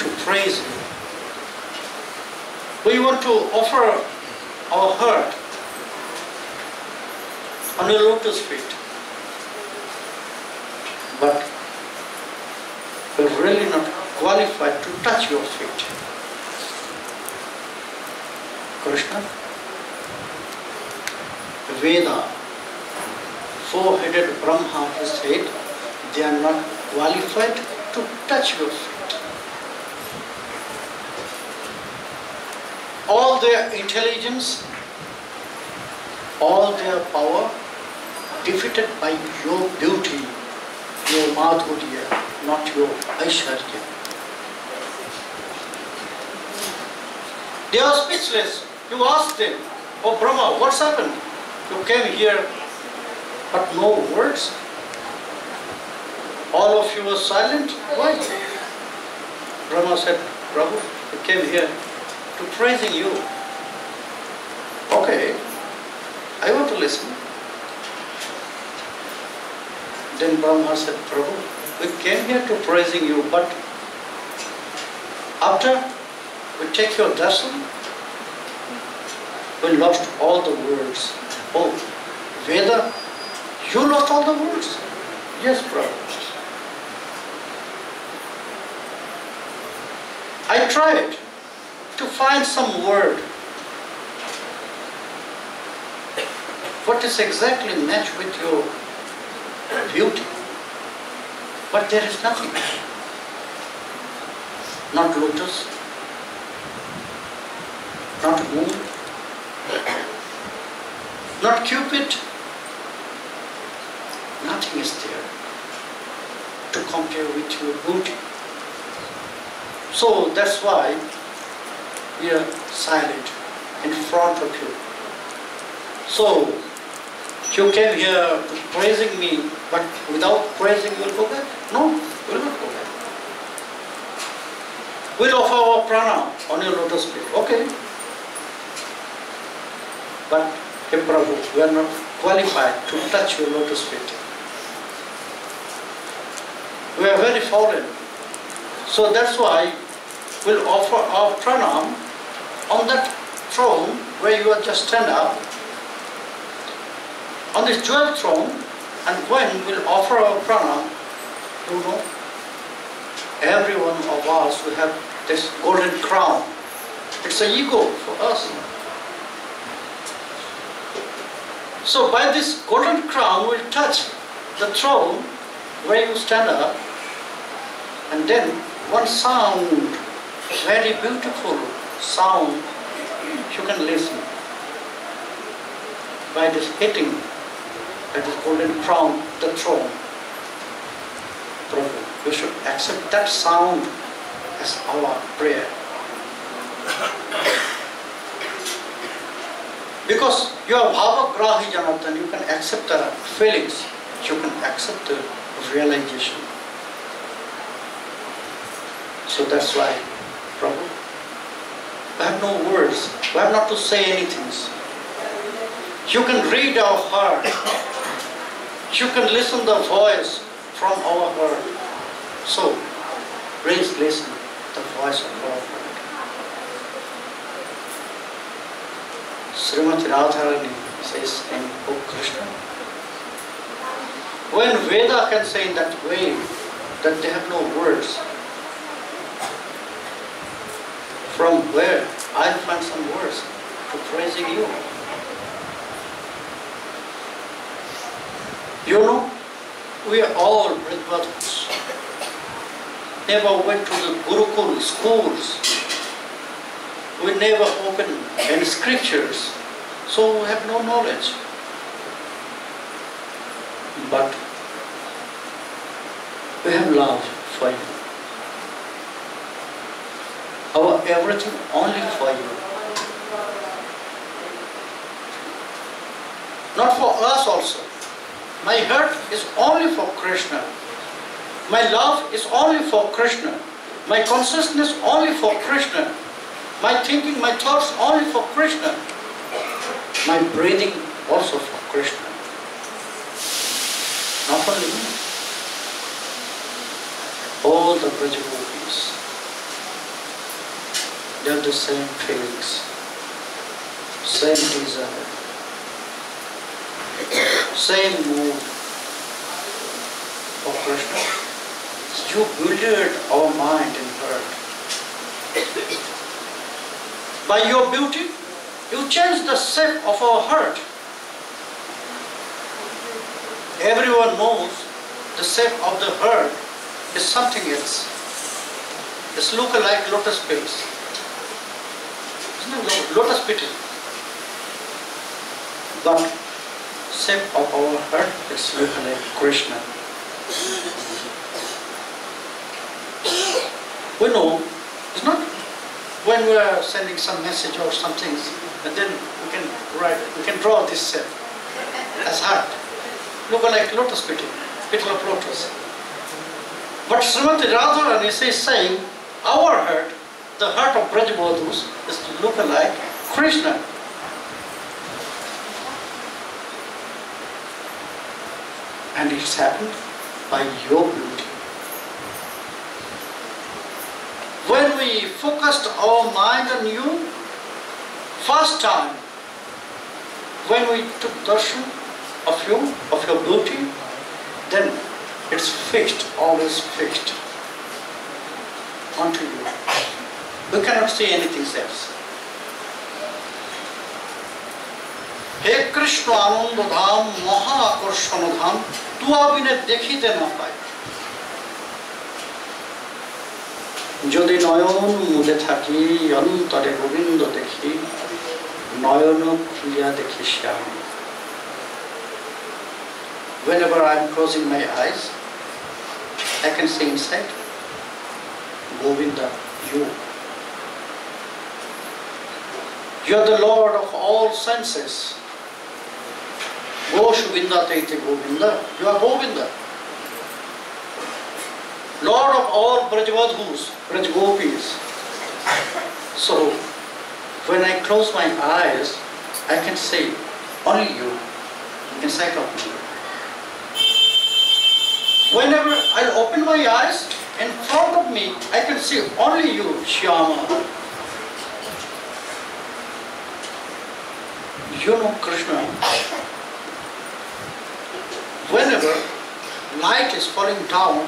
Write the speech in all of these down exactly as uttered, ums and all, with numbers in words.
to praise you. We want to offer our heart on your lotus feet. But we're really not qualified to touch your feet. Krishna, Veda, four-headed Brahma has said, they are not qualified to touch your feet. All their intelligence, all their power, defeated by your beauty, your madhurya, not your aishwarya. They are speechless. You ask them, oh Brahma, what's happened? You came here, but no words. All of you were silent. Why? Brahma said, Prabhu, we came here to praising you. Okay, I want to listen. Then Brahma said, Prabhu, we came here to praising you, but after we take your darshan, we lost all the words. Oh, Veda, you lost all the words? Yes, Prabhu. I tried to find some word what is exactly matched with your beauty, but there is nothing. Not lotus, not moon, not Cupid, nothing is there to compare with your beauty. So that's why we are silent in front of you. So you came here to praising me, but without praising you will go back? No, we will not go back. We'll offer our prana on your lotus feet. Okay. But, hey Prabhu, we are not qualified to touch your lotus feet. We are very fallen. So that's why we'll offer our pranam on that throne where you are just stand up, on this jewel throne, and when we'll offer our pranam, you know, every one of us will have this golden crown. It's an ego for us. So by this golden crown, we'll touch the throne where you stand up, and then one sound, very beautiful sound, you can listen. By this hitting, by this golden crown, the throne. Prabhu, we should accept that sound as our prayer. Because you are bhava grahi janatan, you can accept the feelings, you can accept the realization. So that's why, Prabhu, we have no words, we have not to say anything. You can read our heart, you can listen the voice from our heart. So, please listen the voice of our heart. Srimati Radharani says in O Krishna, when Veda can say in that way that they have no words, from where I find some words to praising you? You know, we are all brothers. Never went to the Gurukul schools. We never opened any scriptures, so we have no knowledge. But we have love for you. Our everything only for you. Not for us also. My heart is only for Krishna. My love is only for Krishna. My consciousness only for Krishna. My thinking, my thoughts only for Krishna. My breathing also for Krishna. Not only me. All the Braj gopis, They have the same feelings, same desire, same mood of Krishna. You builded our mind and heart. By your beauty, you change the shape of our heart. Everyone knows the shape of the heart is something else. It's look like lotus petals. Isn't it lotus petal? But shape of our heart is look like Krishna. We know, it's not when we are sending some message or some things, and then we can write, we can draw this shape as heart. Look like lotus petal, petal of lotus. But Srimati Radharani is saying, our heart, the heart of Brajavadhus, is to look like Krishna. And it's happened by your beauty. When we focused our mind on you, first time, when we took darshan of you, of your beauty, then it's fixed, always fixed onto you. We cannot see anything else. He Krishna Ananda Dham, Maha Akorshana Dham, tu abine dekhite na pai. Jodi nayon mudhe thaki, antare gobindo dekhi, nayono khuliya dekhi shyam. Whenever I am closing my eyes, I can see inside Govinda, you. You are the Lord of all senses. Goshubinda Taite Govinda, you are Govinda. Lord of all Brajavadhus, Brajgopis. So, when I close my eyes, I can see only you inside of me. Whenever I open my eyes, in front of me, I can see only you, Shyama. You know Krishna. Whenever light is falling down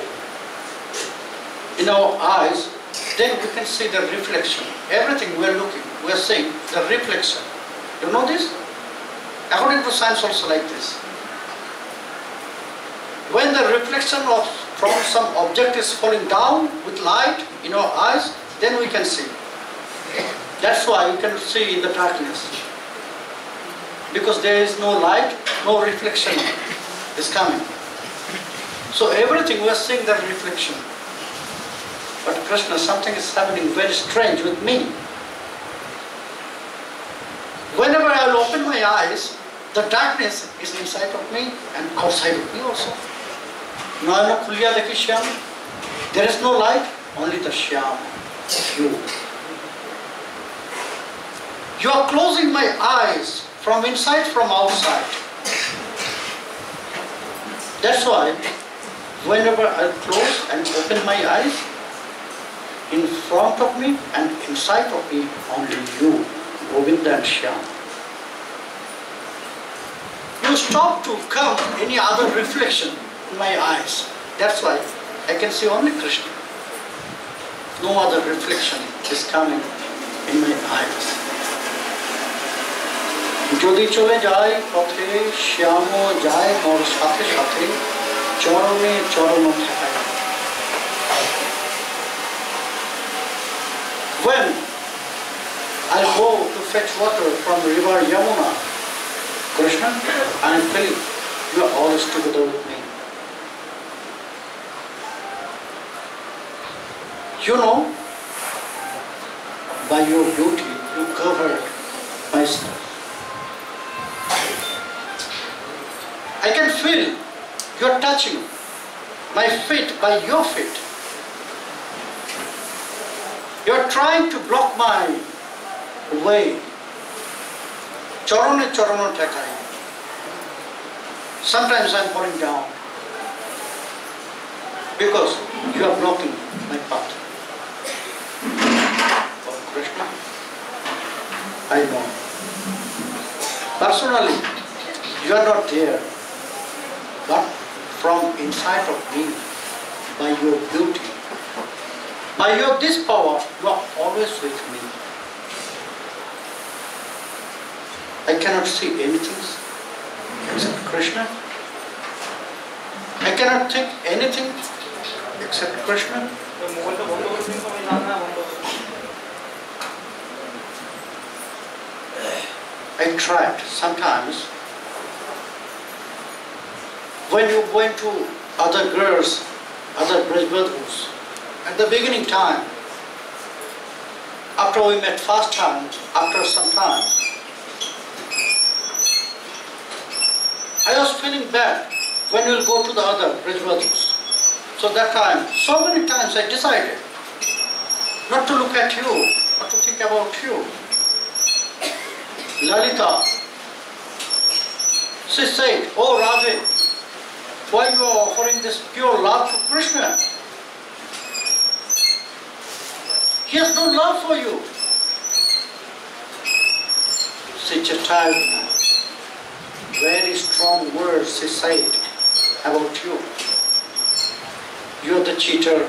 in our eyes, then we can see the reflection. Everything we are looking, we are seeing the reflection. You know this? According to science also like this. When the reflection of from some object is falling down with light in our eyes, then we can see. That's why you can see in the darkness. Because there is no light, no reflection is coming. So everything we are seeing the reflection. But Krishna, something is happening very strange with me. Whenever I will open my eyes, the darkness is inside of me and outside of me also. Nayana Kulya Dekhi Shyam. There is no light, only the Shyam, you. You are closing my eyes from inside, from outside. That's why, whenever I close and open my eyes, in front of me and inside of me, only you, Govinda and Shyam. You stop to come any other reflection in my eyes. That's why I can see only Krishna. No other reflection is coming in my eyes. Jodi chole jai pathe shyamo jai mor sathe sathe charone charano thakai. When I go to fetch water from river Yamuna, Krishna, I am feeling you are always together with me. You know, by your beauty, you covered myself. I can feel you are touching my feet by your feet. You are trying to block my way. Charone charano takai. Sometimes I am falling down because you are blocking my path. Of I know. Personally, you are not there. But from inside of me, by your beauty, by your this power, you are always with me. I cannot see anything except Krishna. I cannot think anything except Krishna. I tried sometimes. When you went to other girls, other Brajbadhus, at the beginning time, after we met first time, after some time, I was feeling bad when we'll go to the other Brajbadhus. So that time, so many times I decided not to look at you, not to think about you. Lalita, she said, "Oh Radhe, why you are offering this pure love to Krishna? He has no love for you." She chastised me. Very strong words she said about you. You are the cheater.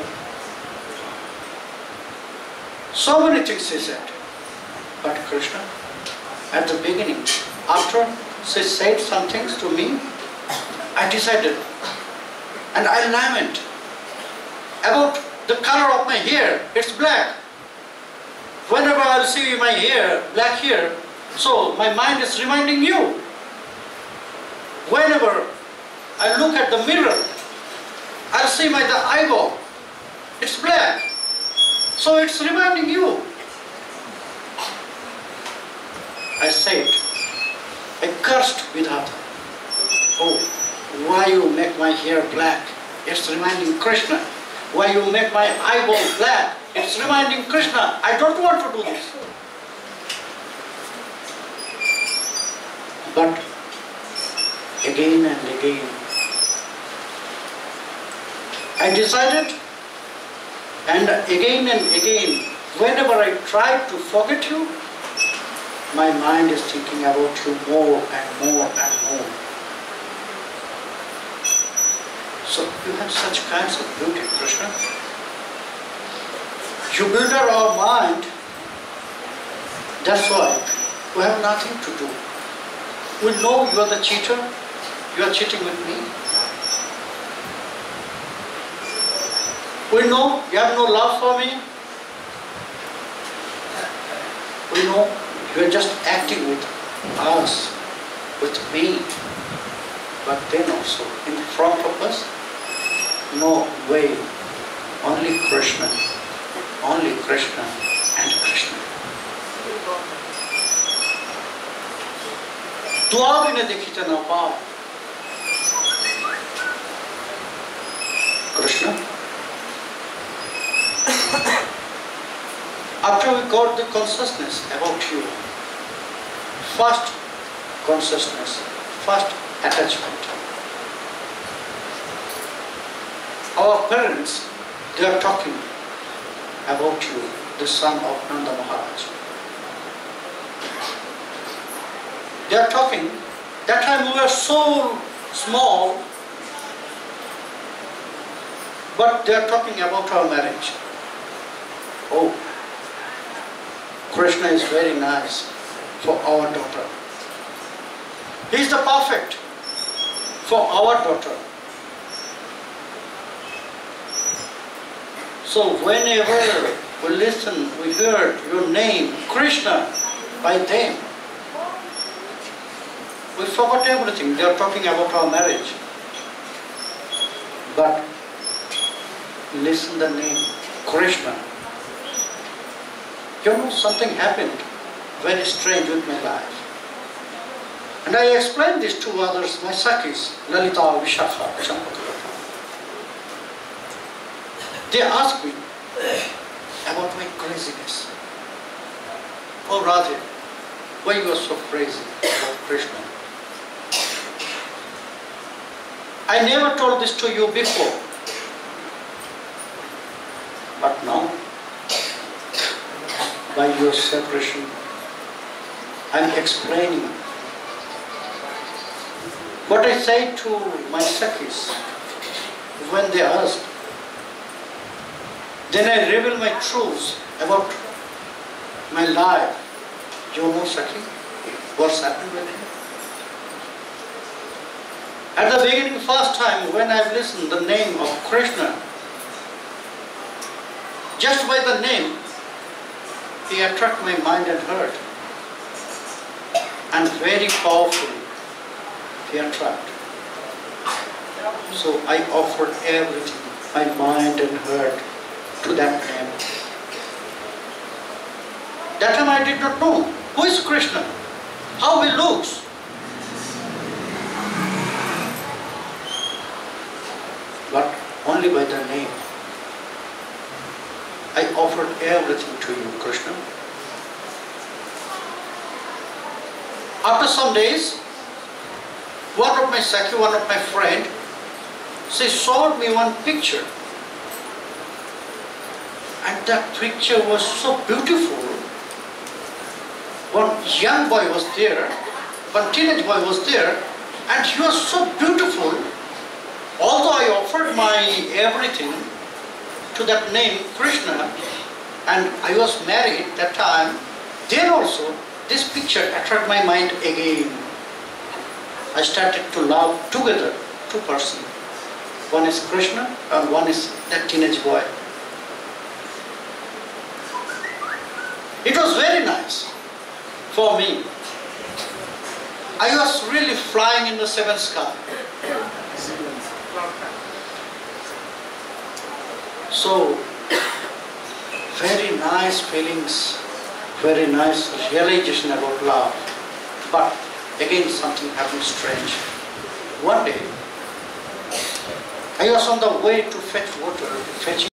So many things she said. But Krishna, at the beginning, after she said some things to me, I decided, and I lament about the color of my hair. It's black. Whenever I'll see my hair, black hair, so my mind is reminding you. Whenever I look at the mirror, I'll see my the eyeball. It's black. So it's reminding you. I said, I cursed Vidhata. Oh, why you make my hair black? It's reminding Krishna. Why you make my eyeball black? It's reminding Krishna. I don't want to do this. But again and again, I decided, and again and again, whenever I try to forget you, my mind is thinking about you more and more and more. So you have such kinds of beauty, Krishna. You build our mind, that's why we have nothing to do. We know you are the cheater, you are cheating with me. We know you have no love for me. We know you are just acting with us, with me. But then also, in front of us, no way, only Krishna, only Krishna and Krishna. Dua bina dekhite na pao. Krishna. After we got the consciousness about you, first consciousness, first attachment. Our parents, they are talking about you, the son of Nanda Maharaj. They are talking, that time we were so small, but they are talking about our marriage. Oh, Krishna is very nice for our daughter. He is the perfect for our daughter. So whenever we listen, we hear your name, Krishna, by them, we forgot everything. They are talking about our marriage. But listen the name, Krishna. You know, something happened very strange with my life. And I explained this to others, my Sakhis, Lalita, Vishakha, Champakalata. They asked me about my craziness. Oh Radhe, why you are so crazy about Krishna? I never told this to you before. But now, by your separation, I'm explaining. What I say to my Sakhis when they ask, then I reveal my truths about my life. You know, Sakhi, what's happened with me? At the beginning, first time when I've listened the name of Krishna, just by the name, he attracted my mind and heart. And very powerful, he attracted. So I offered everything, my mind and heart, to that name. That time I did not know who is Krishna, how he looks. But only by the name. I offered everything to you, Krishna. After some days, one of my Sakhi, one of my friend, she showed me one picture. And that picture was so beautiful. One young boy was there, one teenage boy was there, and he was so beautiful. Although I offered my everything to that name, Krishna, and I was married that time, then also this picture attracted my mind again. I started to love together two persons. One is Krishna and one is that teenage boy. It was very nice for me. I was really flying in the seventh sky. So, very nice feelings, very nice realization about love. But again something happened strange. One day, I was on the way to fetch water, fetching